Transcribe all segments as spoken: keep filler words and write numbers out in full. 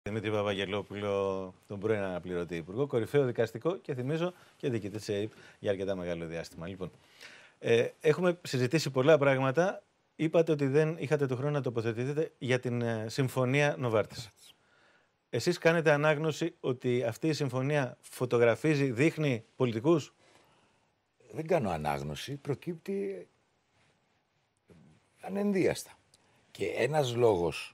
Δημήτρη Παπαγγελόπουλο, τον πρώην αναπληρωτή υπουργό, κορυφαίο δικαστικό και θυμίζω και διοικητή της ΕΕΠ για αρκετά μεγάλο διάστημα. Λοιπόν, ε, έχουμε συζητήσει πολλά πράγματα. Είπατε ότι δεν είχατε το χρόνο να τοποθετηθείτε για την ε, συμφωνία Νοβάρτης. Εσείς κάνετε ανάγνωση ότι αυτή η συμφωνία φωτογραφίζει, δείχνει πολιτικούς? Δεν κάνω ανάγνωση, προκύπτει ανενδίαστα. Και ένας λόγος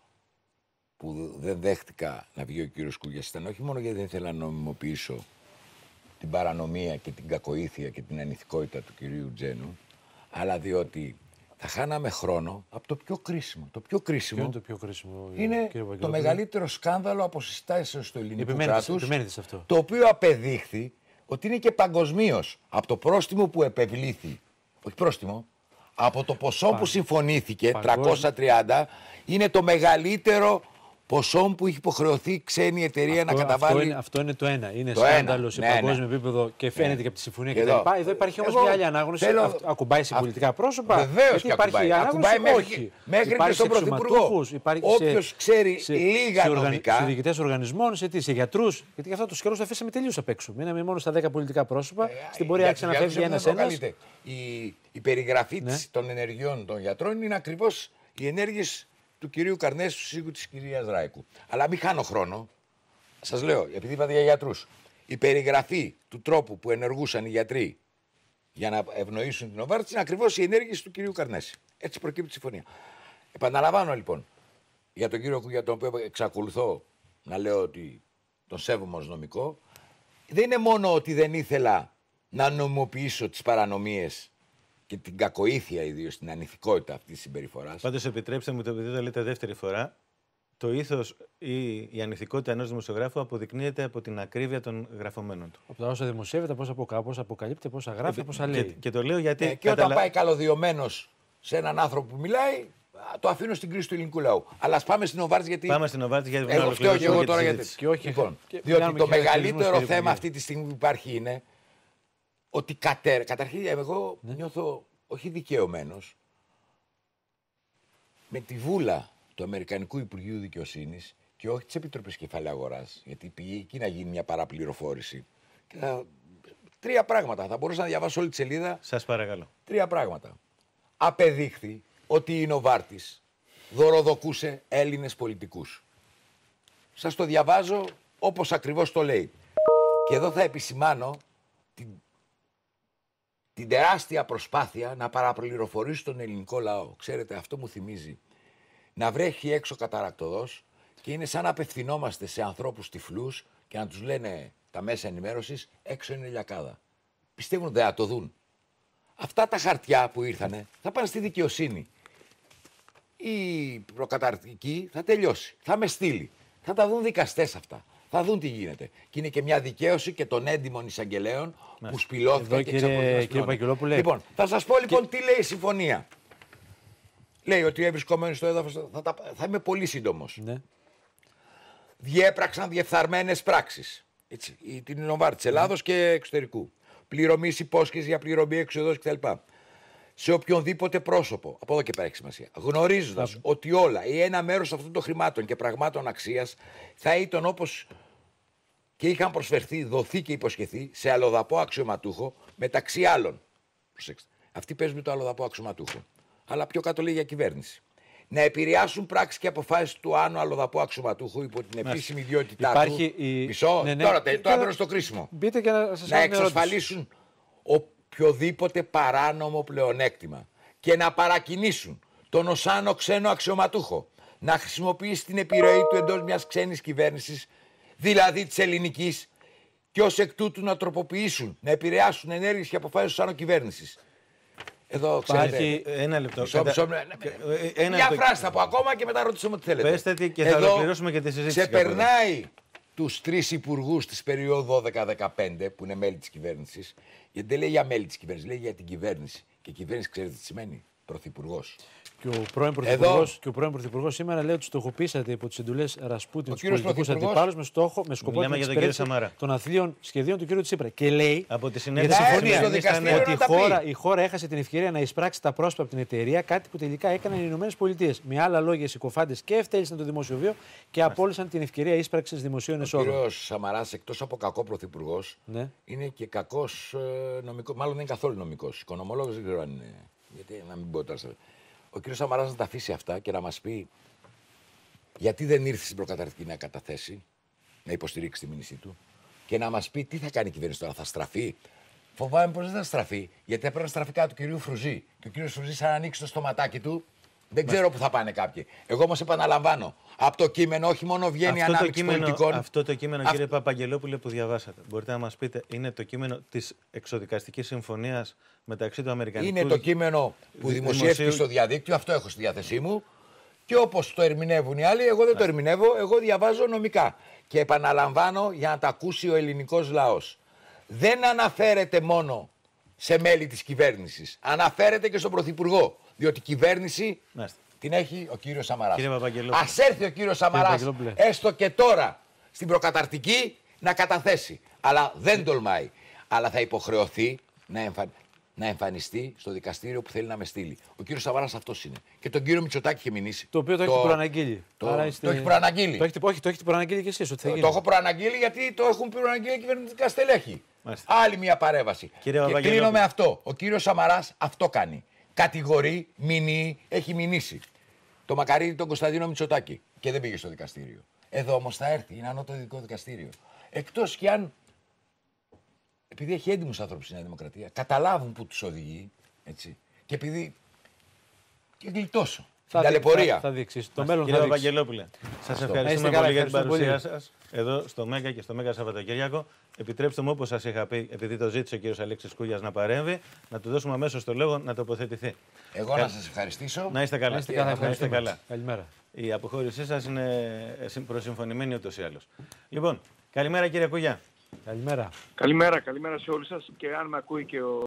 που δεν δέχτηκα να βγει ο κύριος Κούγιας ήταν όχι μόνο γιατί δεν ήθελα να νομιμοποιήσω την παρανομία και την κακοήθεια και την ανηθικότητα του κυρίου Τζένου, αλλά διότι θα χάναμε χρόνο από το πιο κρίσιμο. Το πιο κρίσιμο είναι το, πιο κρίσιμο, είναι το μεγαλύτερο σκάνδαλο αποσυστάσεως του ελληνικού κράτους, το οποίο απεδείχθη ότι είναι και παγκοσμίως από το πρόστιμο που επευλήθη, όχι πρόστιμο, από το ποσό Πα... που συμφωνήθηκε, Παγκόσμιο. τριακόσια τριάντα, είναι το μεγαλύτερο ποσό που έχει υποχρεωθεί ξένη εταιρεία αυτό, να καταβάλει. Αυτό είναι, αυτό είναι το ένα. Είναι το σκάνδαλο σε ναι, παγκόσμιο ναι. επίπεδο και φαίνεται ναι. και από τη συμφωνία κτλ. Εδώ, Εδώ υπάρχει όμως μια άλλη ανάγνωση. Θέλω... Ακουμπάει σε πολιτικά πρόσωπα. Βεβαίως και υπάρχει ακουμπάει. Ανάγνωση, ακουμπάει όχι. Μέχρι, μέχρι και στον Πρωθυπουργό. Όποιος ξέρει σε, λίγα σε νομικά. Σε διοικητές οργανισμών, σε, τι, σε γιατρούς. Γιατί για αυτό τους καιρούς τα αφήσαμε τελείως απ' έξω. Μείναμε μόνο στα δέκα πολιτικά πρόσωπα. Ε, Στην πορεία άρχισε να φεύγει ένας-ένας. Η περιγραφή των ενεργειών των γιατρών είναι ακριβώς οι ενέργειες του κυρίου Καρνέση, του σύζυγου της κυρίας Ράικου. Αλλά μην χάνω χρόνο. Σας λέω, επειδή είπατε για γιατρούς, η περιγραφή του τρόπου που ενεργούσαν οι γιατροί για να ευνοήσουν την Νοβάρτης είναι ακριβώς οι ενέργειες του κυρίου Καρνέση. Έτσι προκύπτει η συμφωνία. Επαναλαμβάνω λοιπόν, για τον κύριο για τον οποίο εξακολουθώ να λέω ότι τον σέβομαι ως νομικό, δεν είναι μόνο ότι δεν ήθελα να νομιμοποιήσω τις παρανομίες και την κακοήθεια, ιδίως την ανηθικότητα αυτής της συμπεριφοράς. Πάντως, επιτρέψτε μου, το επειδή το λέτε δεύτερη φορά, το ήθος ή η ανηθικότητα ενός δημοσιογράφου αποδεικνύεται από την ακρίβεια των γραφωμένων του. Από τα όσα δημοσιεύεται, πώς αποκαλύπτει, πόσα γράφει, πόσα λέει. Και, και το λέω γιατί. Ε, και καταλα... όταν πάει καλωδιωμένος σε έναν άνθρωπο που μιλάει, το αφήνω στην κρίση του ελληνικού λαού. Αλλά ας πάμε στην Νοβάρτης γιατί. Πάμε στην Νοβάρτης γιατί. Εγώ φταίω και εγώ τώρα γιατί. Και όχι, λοιπόν, και διότι το μεγαλύτερο θέμα αυτή τη στιγμή που υπάρχει είναι ότι κατέ... καταρχήν εγώ ναι. νιώθω όχι δικαιωμένος με τη βούλα του Αμερικανικού Υπουργείου Δικαιοσύνης και όχι της Επιτροπής Κεφαλαίου Αγοράς, γιατί πήγε εκεί να γίνει μια παραπληροφόρηση. Και θα... Τρία πράγματα. Θα μπορούσα να διαβάσω όλη τη σελίδα. Σας παρακαλώ. Τρία πράγματα. Απεδείχθη ότι η Νοβάρτης δωροδοκούσε Έλληνες πολιτικούς. Σας το διαβάζω όπως ακριβώς το λέει. Και εδώ θα επισημάνω την, την τεράστια προσπάθεια να παραπληροφορήσει τον ελληνικό λαό. Ξέρετε, αυτό μου θυμίζει να βρέχει έξω καταρακτοδός και είναι σαν να απευθυνόμαστε σε ανθρώπους τυφλούς και να τους λένε τα μέσα ενημέρωσης έξω είναι λιακάδα. Πιστεύουν δεν θα το δουν. Αυτά τα χαρτιά που ήρθανε θα πάνε στη δικαιοσύνη. Η προκαταρκτική θα τελειώσει. Θα με στείλει. Θα τα δουν δικαστές αυτά. Θα δουν τι γίνεται. Και είναι και μια δικαίωση και των έντιμων εισαγγελέων ναι. που σπηλώθηκαν και εξαπολύθηκαν. Λοιπόν, θα σας πω λοιπόν και... τι λέει η συμφωνία. Λέει ότι ευρισκόμενοι στο έδαφος θα, θα, θα είμαι πολύ σύντομος. Ναι. Διέπραξαν διεφθαρμένες πράξεις. Έτσι, την Νοβάρτης Ελλάδος ναι. και εξωτερικού. Πληρωμής υπόσχεσης για πληρωμή εξοδός κτλ. Σε οποιονδήποτε πρόσωπο, από εδώ και πέρα έχει σημασία, γνωρίζοντας yeah. ότι όλα ή ένα μέρος αυτών των χρημάτων και πραγμάτων αξίας θα ήταν όπως και είχαν προσφερθεί, δοθεί και υποσχεθεί σε αλλοδαπό αξιωματούχο μεταξύ άλλων. Προσέξτε. Αυτοί παίζουν το αλλοδαπό αξιωματούχο. Αλλά πιο κάτω λέει για κυβέρνηση. Να επηρεάσουν πράξεις και αποφάσεις του άνω αλλοδαπού αξιωματούχου υπό την επίσημη ιδιότητά Υπάρχει του. Η... Μισό, ναι, ναι. τώρα, τώρα, τώρα μπαίνω στο κρίσιμο. Μπείτε και να σας να εξασφαλίσουν οποιοδήποτε παράνομο πλεονέκτημα και να παρακινήσουν τον ως άνω ξένο αξιωματούχο να χρησιμοποιήσει την επιρροή του εντός μιας ξένης κυβέρνησης, δηλαδή της ελληνικής, και ως εκ τούτου να τροποποιήσουν, να επηρεάσουν ενέργειες και αποφάσεις της άνω κυβέρνησης. Εδώ ξέρετε. Ένα λεπτό. Μισό, μισό, ένα μια φράση θα πω ακόμα και μετά ρωτήσουμε ό,τι θέλετε. Πέστε τι και θα εδώ ολοκληρώσουμε και τη συζήτηση. Ξεπερνάει τους τρεις υπουργούς της περίοδου δώδεκα δεκαπέντε που είναι μέλη της κυβέρνησης, γιατί δεν λέει για μέλη της κυβέρνησης, λέει για την κυβέρνηση. Και η κυβέρνηση ξέρετε τι σημαίνει? Πρωθυπουργός. Και ο πρώην Πρωθυπουργός, και ο πρώην Πρωθυπουργός σήμερα λέει ότι στοχοποιήσατε υπό τις εντολές Ρασπούτιν τους πολιτικούς αντιπάλους με στόχο, με σκοπό την εξυπηρέτηση των αθλίων σχεδίων του κ. Τσίπρα. Και λέει από τη για τη συμφωνία ότι η χώρα, η... η χώρα έχασε την ευκαιρία να εισπράξει τα πρόσωπα από την εταιρεία, κάτι που τελικά έκαναν οι Ηνωμένες Πολιτείες. Με άλλα λόγια, οι συκοφάντες και ευτέλισαν το δημόσιο βίο και απόλυσαν την ευκαιρία ίσπραξης δημοσίων εσόδων. Ο κ. Σαμαράς, εκτός από κακό πρωθυπουργός, ναι. είναι και κακός ε, νομικός. Μάλλον δεν είναι καθόλου νομικός. Οικονομολόγος δεν ξέρω αν είναι. Γιατί να μην πω τώρα. Ο κ. Σαμαράς να τα αφήσει αυτά και να μας πει γιατί δεν ήρθε στην προκαταρκτική να καταθέσει, να υποστηρίξει τη μήνυσή του και να μας πει τι θα κάνει η κυβέρνηση τώρα, θα στραφεί. Φοβάμαι πως δεν θα στραφεί, γιατί θα πρέπει να στραφεί κάτω του κυρίου Φρουζή. Και ο κύριος Φρουζής, αν ανοίξει το στοματάκι του, δεν ξέρω Μας... που θα πάνε κάποιοι. Εγώ όμως επαναλαμβάνω, από το κείμενο όχι μόνο βγαίνει αυτό ανάμειξη το κείμενο, πολιτικών. Αυτό το κείμενο, Αυ... κύριε Παπαγγελόπουλε, που διαβάσατε, μπορείτε να μας πείτε, είναι το κείμενο της εξοδικαστικής συμφωνίας μεταξύ του Αμερικανικού. Είναι το κείμενο που δημοσιεύτηκε δημοσίου... στο διαδίκτυο, αυτό έχω στη διάθεσή μου. Και όπως το ερμηνεύουν οι άλλοι, εγώ δεν το ερμηνεύω, εγώ διαβάζω νομικά. Και επαναλαμβάνω για να τα ακούσει ο ελληνικός λαός. Δεν αναφέρεται μόνο σε μέλη της κυβέρνησης. Αναφέρεται και στον Πρωθυπουργό. Διότι η κυβέρνηση Μάλιστα. την έχει ο κύριος Σαμαράς. Ας έρθει ο κύριος Σαμαράς, έστω και τώρα, στην προκαταρτική να καταθέσει. Αλλά δεν τολμάει. Αλλά θα υποχρεωθεί να, εμφαν... να εμφανιστεί στο δικαστήριο που θέλει να με στείλει. Ο κύριος Σαμαράς αυτός είναι. Και τον κύριο Μητσοτάκη είχε μηνύσει. Το οποίο το, το... έχει προαναγγείλει. Το... Το... είστε... το έχει προαναγγείλει. Το έχετε... Όχι, το έχετε προαναγγείλει και εσείς. Ότι θα το... το έχω προαναγγείλει γιατί το έχουν προαναγγείλει κυβερνητικά στελέχη. Μάλιστα. Άλλη μια παρέμβαση. Κύριε και κλείνω με αυτό. Ο κύριος Σαμαράς αυτό κάνει. Κατηγορεί, μηνύει, έχει μηνύσει. Το μακαρίδι τον Κωνσταντίνο Μητσοτάκη. Και δεν πήγε στο δικαστήριο. Εδώ όμως θα έρθει. Είναι ανώτατο ειδικό δικαστήριο. Εκτός κι αν. Επειδή έχει έντιμους άνθρωπους στη Νέα Δημοκρατία, καταλάβουν που τους οδηγεί. Έτσι. Και επειδή. Και γλιτώσω. Θα, ταλαιπωρία. θα, θα δείξει. Το μέλλον κύριε θα Παπαγγελόπουλε, σας ευχαριστούμε πολύ για την παρουσία σας εδώ στο Μέγκα και στο Μέγκα Σαββατοκύριακο. Επιτρέψτε μου, όπως σας είχα πει, επειδή το ζήτησε ο κύριος Αλέξης Κούγιας να παρέμβει, να του δώσουμε αμέσως το λόγο να τοποθετηθεί. Εγώ Κα... να σας ευχαριστήσω. Να είστε καλά. Να είστε καλά. Να είστε καλά. Καλημέρα. Η αποχώρησή σας είναι προσυμφωνημένη ούτως ή άλλως. Λοιπόν, καλημέρα κύριε Κούγια. Καλημέρα. Καλημέρα, καλημέρα σε όλους σας και αν με ακούει και ο